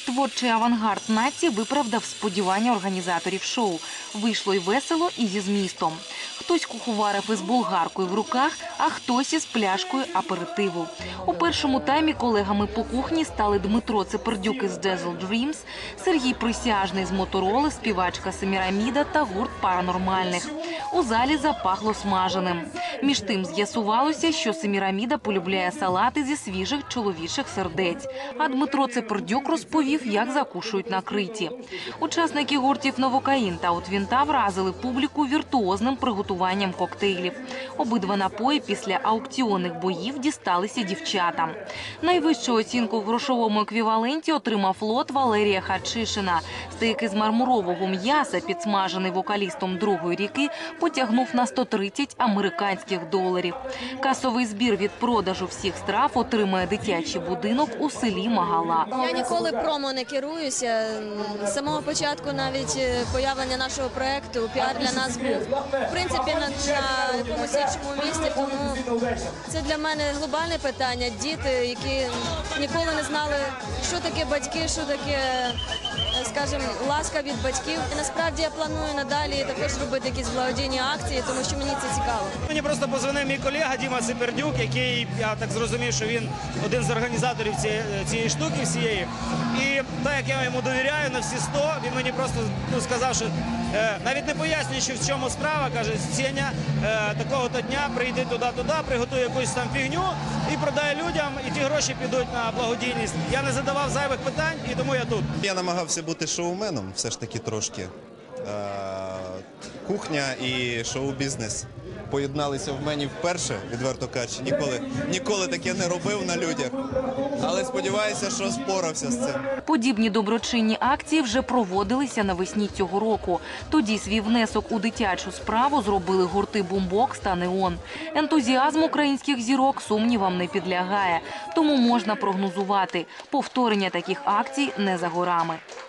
Творчий авангард нації виправдав сподівання організаторів шоу. Вийшло й весело, і зі змістом. Хтось куховарив із болгаркою в руках, а хтось із пляшкою аперитиву. У першому таймі колегами по кухні стали Дмитро Цепердюк із Dazzle Dreams, Сергій Присяжний з Мотороли, співачка Семіраміда та гурт Паранормальних. У залі запахло смаженим. Між тим з'ясувалося, що Семіраміда полюбляє салати зі свіжих чоловічих сердець, а Дмитро Цепердюк розповів, як закушують накриті. Учасники гуртів «Новокаїн» та «Утвінта» вразили публіку віртуозним приготуванням коктейлів. Обидва напої після аукціонних боїв дісталися дівчатам. Найвищу оцінку в грошовому еквіваленті отримав лот Валерія Хачишина. Стейки з мармурового м'яса, підсмажений вокалістом «Другої ріки», потягнув на 130 американських доларів. Касовий збір від продажу всіх страв отримає дитячий будинок у селі Магала. Я ніколи промо не керуюся. З самого початку навіть появлення нашого проєкту піар для нас був, в принципі, на якомусь іншому місці, тому це для мене глобальне питання. Діти, які ніколи не знали, що таке батьки, що таке, скажімо, ласка від батьків. І насправді я планую надалі також робити якісь благодійні акції, тому що мені це цікаво. Мені просто подзвонив мій колега Діма Цепердюк, який, я так зрозумів, що він один з організаторів цієї штуки всієї. І так як я йому довіряю на всі 100, він мені просто сказав, що навіть не пояснюючи, в чому справа, каже: Сеня, такого-то дня прийди туди-туди, приготуй якусь там фігню і продай людям, і ті гроші підуть на благодійність. Я не задавав зайвих питань, і тому я тут. Я намагався бути шоуменом, все ж таки трошки. Кухня і шоу-бізнес поєдналися в мені вперше, відверто кажучи. Ніколи таке не робив на людях, але сподіваюся, що спорався з цим. Подібні доброчинні акції вже проводилися навесні цього року. Тоді свій внесок у дитячу справу зробили гурти «Бумбокс» та «Неон». Ентузіазм українських зірок сумнівам не підлягає, тому можна прогнозувати – повторення таких акцій не за горами.